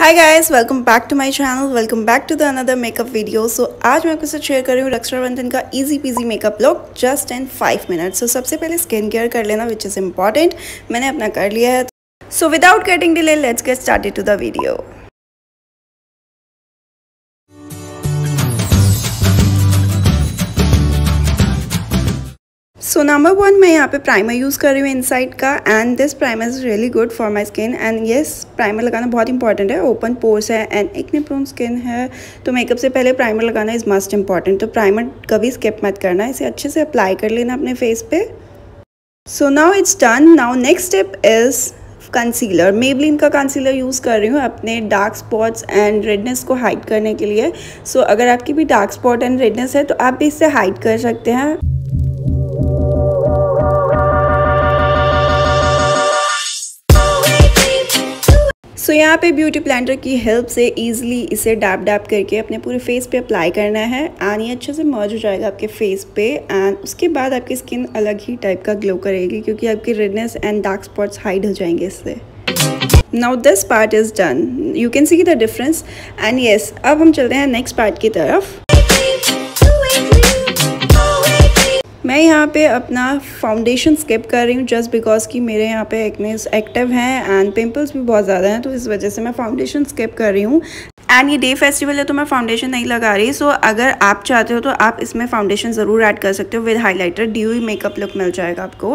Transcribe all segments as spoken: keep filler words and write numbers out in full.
Hi guys, welcome back to my channel. Welcome back to the another makeup video. So आज मैं आपके साथ share कर रही हूँ रक्षाबंधन का easy peasy makeup look just in five minutes. So सबसे पहले स्किन केयर कर लेना, विच इज़ इम्पॉर्टेंट। मैंने अपना कर लिया है। So without getting delay, let's get started to the video. So number one, मैं यहाँ पे प्राइमर यूज़ कर रही हूँ इनसाइड का, and this primer is really good for my skin. And yes, primer लगाना बहुत इंपॉर्टेंट है। ओपन पोर्स है एंड एक्ने प्रोन स्किन है, तो मेकअप से पहले प्राइमर लगाना इज़ मस्ट इंपॉर्टेंट। तो प्राइमर कभी स्किप मत करना, इसे अच्छे से अप्लाई कर लेना अपने फेस पे। So now it's done. Now next step is concealer. Maybelline का कंसीलर यूज़ कर रही हूँ अपने डार्क स्पॉट्स एंड रेडनेस को हाइड करने के लिए। सो so, अगर आपकी भी डार्क स्पॉट एंड रेडनेस है तो आप भी इससे हाइड कर सकते हैं। सो so, यहाँ पे ब्यूटी ब्लेंडर की हेल्प से इजीली इसे डैप डैप करके अपने पूरे फेस पे अप्लाई करना है, एंड ये अच्छे से मर्ज हो जाएगा आपके फेस पे। एंड उसके बाद आपकी स्किन अलग ही टाइप का ग्लो करेगी, क्योंकि आपकी redness and dark spots hide हो जाएंगे इससे। Now this part is done, you can see the difference. And yes, अब हम चलते हैं नेक्स्ट पार्ट की तरफ। मैं यहाँ पे अपना फाउंडेशन स्किप कर रही हूँ जस्ट बिकॉज कि मेरे यहाँ पे एक्ने एक्टिव हैं एंड पिंपल्स भी बहुत ज़्यादा हैं, तो इस वजह से मैं फाउंडेशन स्किप कर रही हूँ। एंड ये डे फेस्टिवल है तो मैं फाउंडेशन नहीं लगा रही। सो so, अगर आप चाहते हो तो आप इसमें फाउंडेशन ज़रूर ऐड कर सकते हो with highlighter. Dewy makeup look मिल जाएगा आपको।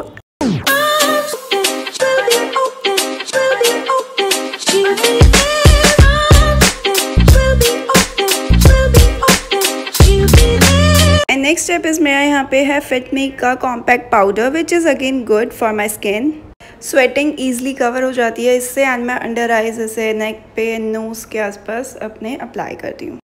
नेक्स्ट स्टेप इज़ मेरा यहाँ पे है फिट मी का compact powder, which is again good for my skin. Sweating easily cover हो जाती है इससे, एंड मैं अंडर आइज इसे नेक पे, नोज के आसपास अपने अप्लाई करती हूँ।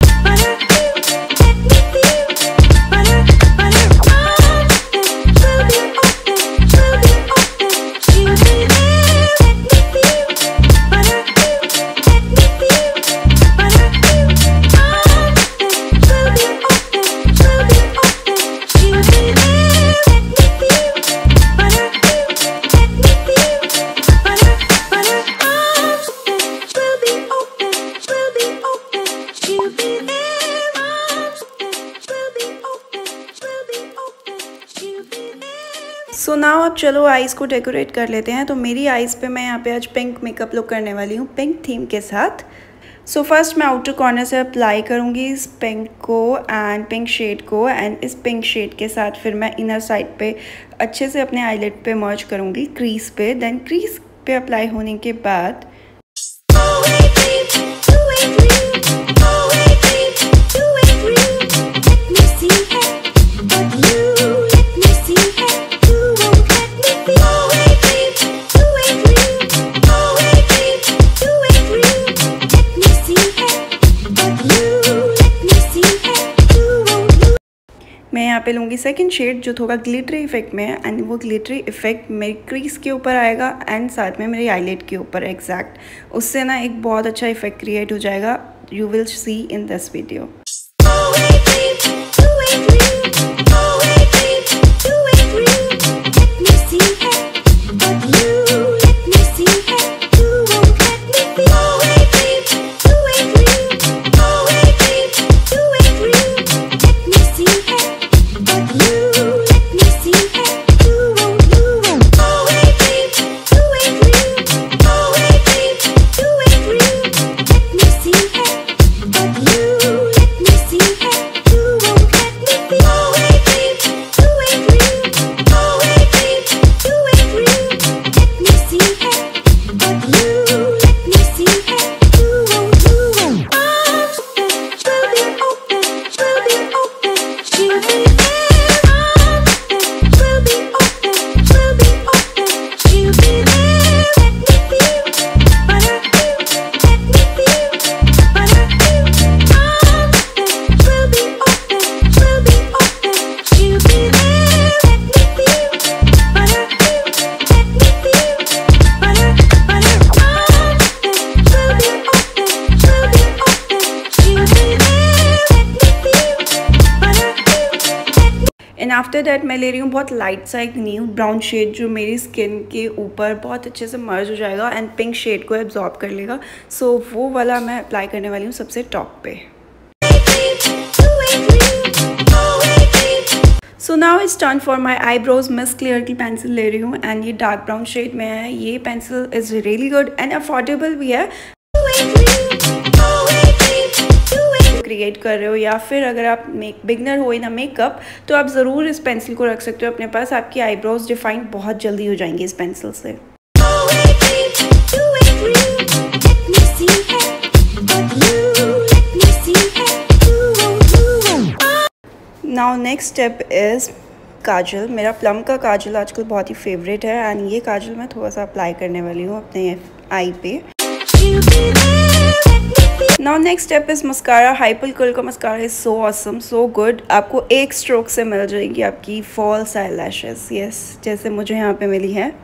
सो नाउ अब चलो आईज़ को डेकोरेट कर लेते हैं। तो मेरी आईज़ पे मैं यहाँ पे आज पिंक मेकअप लुक करने वाली हूँ, पिंक थीम के साथ। सो so फर्स्ट मैं आउटर कॉर्नर से अप्लाई करूँगी इस पिंक को एंड पिंक शेड को, एंड इस पिंक शेड के साथ फिर मैं इनर साइड पे अच्छे से अपने आईलिड पे मर्ज करूँगी, क्रीज पे। देन क्रीज पे अप्लाई होने के बाद मैं यहाँ पे लूँगी सेकंड शेड जो थोड़ा ग्लिटरी इफेक्ट में है, एंड वो ग्लिटरी इफेक्ट मेरी क्रीज के ऊपर आएगा एंड साथ में मेरी आईलिड के ऊपर एग्जैक्ट। उससे ना एक बहुत अच्छा इफेक्ट क्रिएट हो जाएगा। You will see in this video. After that मैं ले रही हूँ बहुत लाइट सा एक न्यू ब्राउन शेड जो मेरी स्किन के ऊपर बहुत अच्छे से मर्ज हो जाएगा एंड पिंक शेड को एब्जॉर्ब कर लेगा। सो so, वो वाला मैं अप्लाई करने वाली हूँ सबसे टॉप पे। So now it's turn for my eyebrows. Miss Claire की पेंसिल ले रही हूँ एंड ये डार्क ब्राउन शेड में है। ये pencil is really good and affordable भी है। क्रिएट कर रहे हो या फिर अगर आप मेक बिगनर हो इन मेकअप तो आप ज़रूर इस पेंसिल को रख सकते हो अपने पास। आपकी आईब्रोज डिफाइन बहुत जल्दी हो जाएंगी इस पेंसिल से। Now next step is kajal. मेरा प्लम का काजल आजकल बहुत ही फेवरेट है एंड ये काजल मैं थोड़ा सा अप्लाई करने वाली हूँ अपने आई पे। Now next step is mascara. Hypercurl का mascara is so awesome, so good. आपको एक स्ट्रोक से मिल जाएगी आपकी फॉल्स आईलैशेस, यस, जैसे मुझे यहाँ पे मिली है।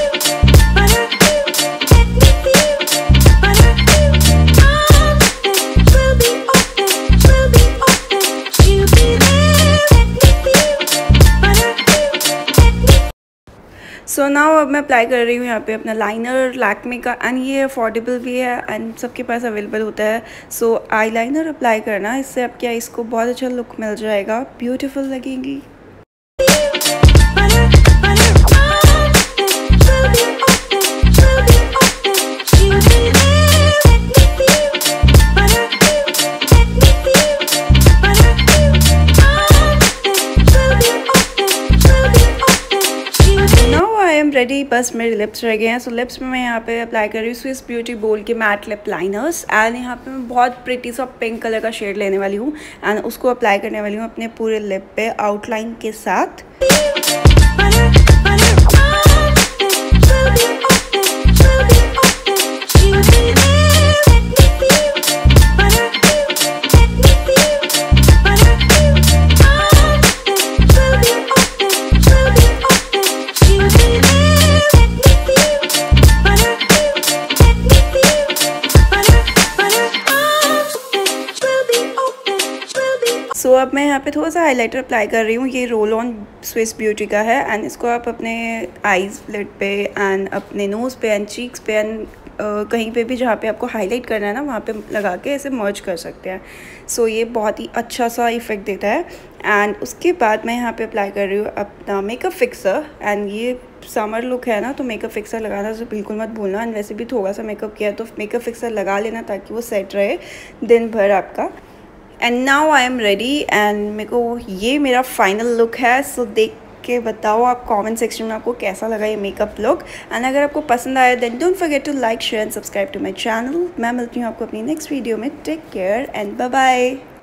सो so नाउ अब मैं अप्लाई कर रही हूँ यहाँ पे अपना लाइनर लैक्मे का एंड ये अफोर्डेबल भी है एंड सबके पास अवेलेबल होता है। सो आई लाइनर अप्लाई करना, इससे आपके आईज को बहुत अच्छा लुक मिल जाएगा, ब्यूटीफुल लगेंगी। रेडी, बस मेरे लिप्स रह गए हैं। सो so, लिप्स में मैं यहाँ पे अप्लाई कर रही हूँ स्विस ब्यूटी बोल के मैट लिप लाइनर्स एंड यहाँ पे मैं बहुत प्रिटी सा पिंक कलर का शेड लेने वाली हूँ एंड उसको अप्लाई करने वाली हूँ अपने पूरे लिप पे आउटलाइन के साथ। सो so, अब मैं यहाँ पे थोड़ा सा हाइलाइटर अप्लाई कर रही हूँ। ये रोल ऑन स्विस ब्यूटी का है एंड इसको आप अपने आईज लिड पे एंड अपने नोज़ पे एंड चीक्स पे एंड Uh, कहीं पे भी जहाँ पे आपको हाईलाइट करना है ना वहाँ पे लगा के ऐसे मर्ज कर सकते हैं। सो so, ये बहुत ही अच्छा सा इफ़ेक्ट देता है एंड उसके बाद मैं यहाँ पे अप्लाई कर रही हूँ अपना मेकअप फिक्सर एंड ये समर लुक है ना तो मेकअप फिक्सर लगाना तो बिल्कुल मत भूलना एंड वैसे भी थोड़ा सा मेकअप किया तो मेकअप फिक्सर लगा लेना ताकि वो सेट रहे दिन भर आपका। And now I am ready and मेरे को ये मेरा फाइनल लुक है। सो so, देख के बताओ आप कमेंट सेक्शन में आपको कैसा लगा ये मेकअप लुक एंड अगर आपको पसंद आया then don't forget to like share and subscribe to my channel. मैं मिलती हूँ आपको अपनी नेक्स्ट वीडियो में। Take care and bye bye.